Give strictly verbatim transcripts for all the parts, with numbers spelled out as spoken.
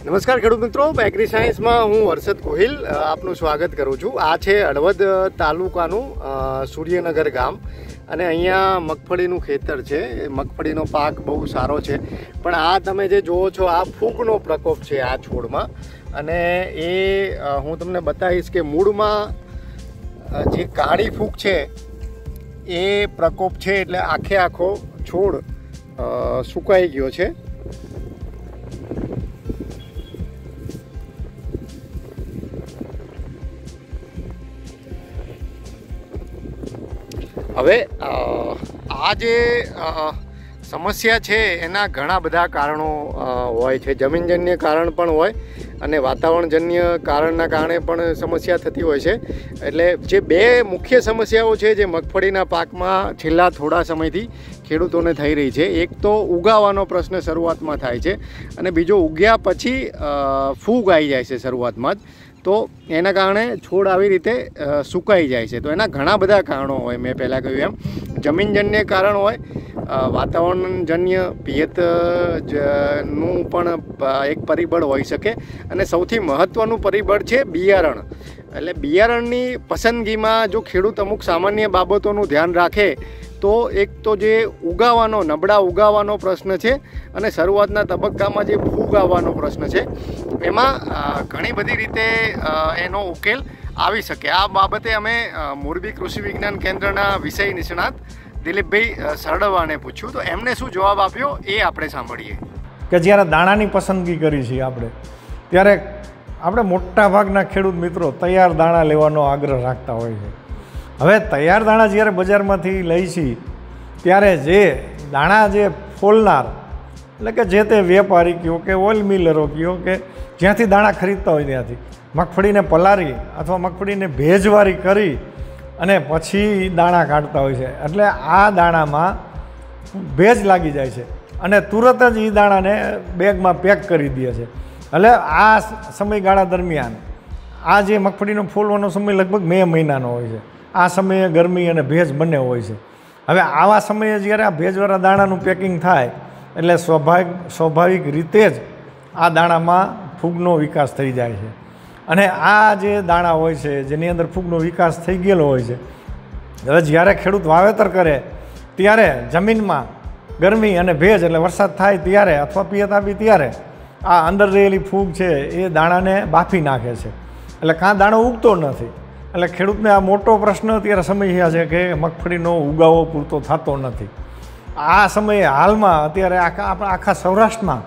નમસ્કાર ખેડૂત મિત્રો, એગ્રી સાયન્સમાં હું હર્ષદ ગોહિલ આપનું સ્વાગત કરું છું। આ છે હળવદ તાલુકાનું સૂર્યનગર ગામ અને અહીંયા મગફળીનું ખેતર છે। મગફળીનો પાક બહુ સારો છે, પણ આ તમે જે જુઓ છો આ ફૂગનો પ્રકોપ છે આ છોડમાં, અને એ હું તમને બતાવીશ કે મૂળમાં જે કાળી ફૂગ છે એ પ્રકોપ છે, એટલે આખે આખો છોડ સુકાઈ ગયો છે। હવે આ જે સમસ્યા છે એના ઘણા બધા કારણો હોય છે। જમીનજન્ય કારણ પણ હોય અને વાતાવરણજન્ય કારણના કારણે પણ સમસ્યા થતી હોય છે। એટલે જે બે મુખ્ય સમસ્યાઓ છે જે મગફળીના પાકમાં છેલ્લા થોડા સમયથી ખેડૂતોને થઈ રહી છે, એક તો ઉગાવાનો પ્રશ્ન શરૂઆતમાં થાય છે અને બીજો ઉગ્યા પછી ફૂગ આવી જાય છે શરૂઆતમાં જ, તો એના કારણે છોડ આવી રીતે સુકાઈ જાય છે। તો એના ઘણા બધા કારણો હોય, મેં પહેલાં કહ્યું એમ જમીનજન્ય કારણ હોય, વાતાવરણજન્ય પિયતનું પણ એક પરિબળ હોઈ શકે, અને સૌથી મહત્ત્વનું પરિબળ છે બિયારણ। એટલે બિયારણની પસંદગીમાં જો ખેડૂત અમુક સામાન્ય બાબતોનું ધ્યાન રાખે તો એક તો જે ઉગાવાનો નબળા ઉગાવાનો પ્રશ્ન છે અને શરૂઆતના તબક્કામાં જે ફૂગ આવવાનો પ્રશ્ન છે એમાં ઘણી બધી રીતે એનો ઉકેલ આવી શકે। આ બાબતે અમે મોરબી કૃષિ વિજ્ઞાન કેન્દ્રના વિષય નિષ્ણાત દિલીપભાઈ સરડવાને પૂછ્યું, તો એમને શું જવાબ આપ્યો એ આપણે સાંભળીએ। કે જ્યારે દાણાની પસંદગી કરી છે આપણે, ત્યારે આપણે મોટા ભાગના ખેડૂત મિત્રો તૈયાર દાણા લેવાનો આગ્રહ રાખતા હોય છે। હવે તૈયાર દાણા જ્યારે બજારમાંથી લઈ છીએ ત્યારે જે દાણા જે ફોલનાર, એટલે કે જે તે વેપારી કહો કે ઓઇલ મિલરો કહો કે જ્યાંથી દાણા ખરીદતા હોય ત્યાંથી મગફળીને પલાળી અથવા મગફળીને ભેજવાળી કરી અને પછી દાણા કાઢતા હોય છે। એટલે આ દાણામાં ભેજ લાગી જાય છે અને તુરત જ એ દાણાને બેગમાં પેક કરી દે છે। એટલે આ સમયગાળા દરમિયાન આ જે મગફળીનો ફોલવાનો સમય લગભગ મે મહિનાનો હોય છે। આ સમયે ગરમી અને ભેજ બંને હોય છે। હવે આવા સમયે જ્યારે આ ભેજવાળા દાણાનું પેકિંગ થાય એટલે સ્વાભાવિક સ્વાભાવિક રીતે જ આ દાણામાં ફૂગનો વિકાસ થઈ જાય છે, અને આ જે દાણા હોય છે જેની અંદર ફૂગનો વિકાસ થઈ ગયેલો હોય છે, હવે જ્યારે ખેડૂત વાવેતર કરે ત્યારે જમીનમાં ગરમી અને ભેજ એટલે વરસાદ થાય ત્યારે અથવા પિયત આપી ત્યારે આ અંદર રહેલી ફૂગ છે એ દાણાને બાફી નાખે છે, એટલે કાં દાણો ઉગતો નથી। એટલે ખેડૂતને આ મોટો પ્રશ્ન અત્યારે સમસ્યા છે કે મગફળીનો ઉગાવો પૂરતો થતો નથી। આ સમયે હાલમાં અત્યારે આખા આપણા આખા સૌરાષ્ટ્રમાં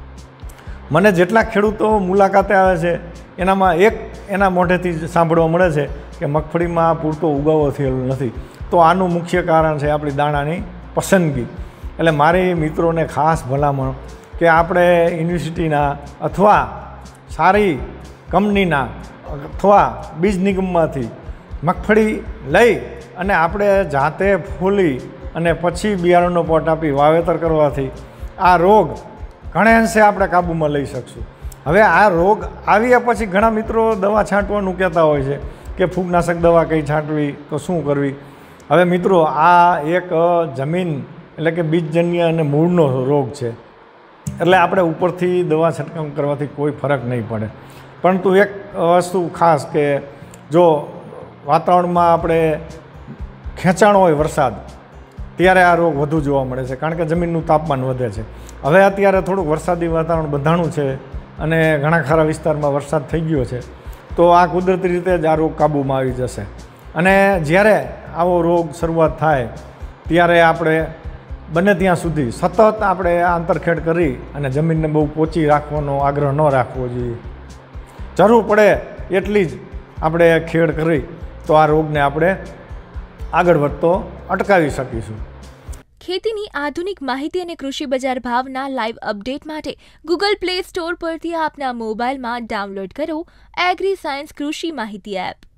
મને જેટલા ખેડૂતો મુલાકાતે આવે છે એનામાં એક એના મોઢેથી સાંભળવા મળે છે કે મગફળીમાં પૂરતો ઉગાવો થયેલો નથી। તો આનું મુખ્ય કારણ છે આપણી દાણાની પસંદગી। એટલે મારી મિત્રોને ખાસ ભલામણ કે આપણે યુનિવર્સિટીના અથવા સારી કંપનીના અથવા બીજ નિગમમાંથી મગફળી લઈ અને આપણે જાતે ફૂલી અને પછી બિયારણનો પોટ આપી વાવેતર કરવાથી આ રોગ ઘણે અંશે આપણે કાબૂમાં લઈ શકશું। હવે આ રોગ આવ્યા પછી ઘણા મિત્રો દવા છાંટવાનું કહેતા હોય છે કે ફૂગનાશક દવા કઈ છાંટવી તો શું કરવી। હવે મિત્રો આ એક જમીન એટલે કે બીજજન્ય અને મૂળનો રોગ છે, એટલે આપણે ઉપરથી દવા છંટકાવ કરવાથી કોઈ ફરક નહીં પડે। પરંતુ એક વસ્તુ ખાસ કે જો વાતાવરણમાં આપણે ખેંચાણ હોય વરસાદ ત્યારે આ રોગ વધુ જોવા મળે છે, કારણ કે જમીનનું તાપમાન વધે છે। હવે અત્યારે થોડુંક વરસાદી વાતાવરણ બંધાણું છે અને ઘણા ખરા વિસ્તારમાં વરસાદ થઈ ગયો છે, તો આ કુદરતી રીતે જ આ રોગ કાબૂમાં આવી જશે। અને જ્યારે આવો રોગ શરૂઆત થાય ત્યારે આપણે બને ત્યાં સુધી સતત આપણે આ આંતરખેડ કરી અને જમીનને બહુ પોચી રાખવાનો આગ્રહ ન રાખવો જોઈએ। જરૂર પડે એટલી જ આપણે ખેડ કરી તો આ રોગને આપણે આગળ વધતો અટકાવી શકીશું। ખેતીની આધુનિક માહિતી અને કૃષિ બજાર ભાવના લાઈવ અપડેટ માટે ગૂગલ પ્લે સ્ટોર પરથી આપના મોબાઈલમાં ડાઉનલોડ કરો એગ્રી સાયન્સ કૃષિ માહિતી એપ।